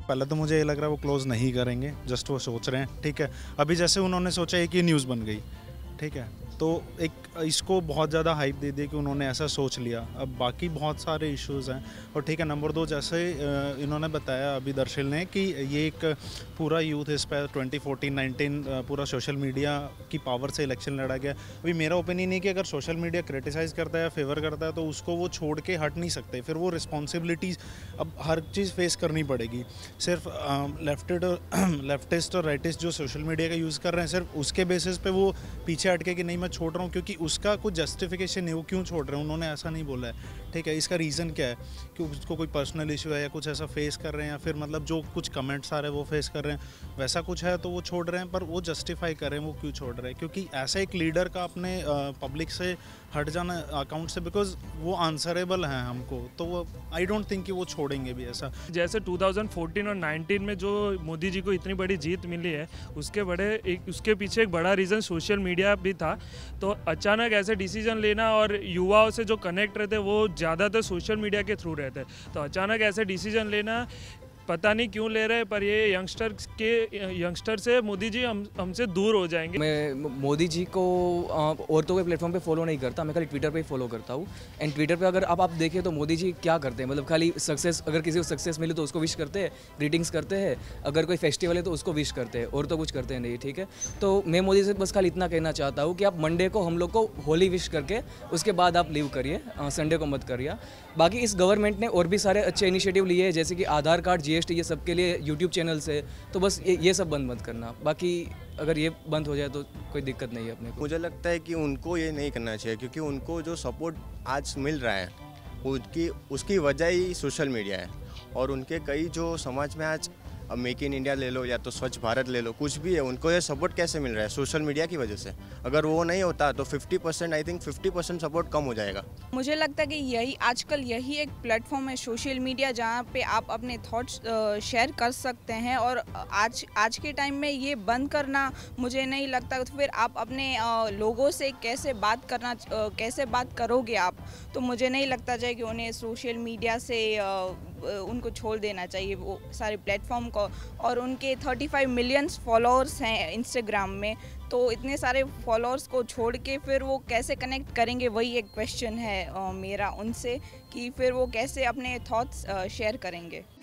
पहले तो मुझे ये लग रहा है वो क्लोज़ नहीं करेंगे, जस्ट वो सोच रहे हैं, ठीक है। अभी जैसे उन्होंने सोचा है कि न्यूज़ बन गई, ठीक है, तो एक इसको बहुत ज़्यादा हाइप दे दी कि उन्होंने ऐसा सोच लिया। अब बाकी बहुत सारे इश्यूज़ हैं। और ठीक है, नंबर 2, जैसे इन्होंने बताया अभी दर्शिल ने कि ये एक पूरा यूथ इस पर 2014-19 पूरा सोशल मीडिया की पावर से इलेक्शन लड़ा गया। अभी मेरा ओपिनियन है कि अगर सोशल मीडिया क्रिटिसाइज़ करता है या फेवर करता है तो उसको वो छोड़ के हट नहीं सकते, फिर वो रिस्पॉन्सिबिलिटीज़ अब हर चीज़ फेस करनी पड़ेगी। सिर्फ लेफ्टिस्ट और राइटिस्ट जो सोशल मीडिया का यूज़ कर रहे हैं, सिर्फ उसके बेसिस पे वो पीछे हटके कि नहीं मैं छोड़ रहा हूँ, क्योंकि उसका कुछ जस्टिफिकेशन है वो क्यों छोड़ रहे हैं, उन्होंने ऐसा नहीं बोला है, ठीक है। इसका रीज़न क्या है कि उसको कोई पर्सनल इशू है या कुछ ऐसा फेस कर रहे हैं, या फिर मतलब जो कुछ कमेंट्स आ रहे हैं वो फेस कर रहे हैं, वैसा कुछ है तो वो छोड़ रहे हैं। पर वो जस्टिफाई कर रहे हैं वो क्यों छोड़ रहे हैं, क्योंकि ऐसा एक लीडर का अपने पब्लिक से हट जाना अकाउंट से, बिकॉज वो आंसरेबल हैं हमको, तो वो आई डोंट थिंक कि वो छोड़ेंगे भी ऐसा। जैसे 2014 और 19 में जो मोदी जी को इतनी बड़ी जीत मिली है, उसके पीछे एक बड़ा रीज़न सोशल मीडिया भी था। तो अचानक ऐसे डिसीजन लेना, और युवाओं से जो कनेक्ट रहते वो ज़्यादातर सोशल मीडिया के थ्रू रहते, तो अचानक ऐसे डिसीजन लेना पता नहीं क्यों ले रहे हैं, पर ये यंगस्टर से मोदी जी हमसे दूर हो जाएंगे। मैं मोदी जी को औरतों के प्लेटफॉर्म पे फॉलो नहीं करता, मैं खाली ट्विटर पे ही फॉलो करता हूँ। एंड ट्विटर पे अगर आप देखें तो मोदी जी क्या करते हैं, मतलब खाली सक्सेस, अगर किसी को सक्सेस मिले तो उसको विश करते हैं, ग्रीटिंग्स करते हैं, अगर कोई फेस्टिवल है तो उसको विश करते हैं, और तो कुछ करते हैं नहीं, ठीक है। तो मैं मोदी से बस खाली इतना कहना चाहता हूँ कि आप मंडे को हम लोग को होली विश करके उसके बाद आप लीव करिए, संडे को मत करिए। बाकी इस गवर्नमेंट ने और भी सारे अच्छे इनिशिएटिव लिए हैं, जैसे कि आधार कार्ड, जीएसटी, ये सब के लिए यूट्यूब चैनल से, तो बस ये सब बंद मत करना। बाकी अगर ये बंद हो जाए तो कोई दिक्कत नहीं है अपने को। मुझे लगता है कि उनको ये नहीं करना चाहिए, क्योंकि उनको जो सपोर्ट आज मिल रहा है उसकी वजह ही सोशल मीडिया है। और उनके कई जो समाज में आज मेक इन इंडिया ले लो या तो स्वच्छ भारत ले लो, कुछ भी है, उनको ये सपोर्ट कैसे मिल रहा है? सोशल मीडिया की वजह से। अगर वो नहीं होता तो 50%, आई थिंक 50% सपोर्ट कम हो जाएगा। मुझे लगता है कि आजकल यही एक प्लेटफॉर्म है सोशल मीडिया, जहाँ पे आप अपने थॉट्स शेयर कर सकते हैं। और आज के टाइम में ये बंद करना मुझे नहीं लगता, तो फिर आप अपने लोगों से कैसे बात करोगे आप? तो मुझे नहीं लगता चाहिए कि उन्हें सोशल मीडिया से उनको छोड़ देना चाहिए वो सारे प्लेटफॉर्म को। और उनके 35 मिलियंस फॉलोअर्स हैं इंस्टाग्राम में, तो इतने सारे फॉलोअर्स को छोड़ के फिर वो कैसे कनेक्ट करेंगे, वही एक क्वेश्चन है मेरा उनसे, कि फिर वो कैसे अपने थॉट्स शेयर करेंगे।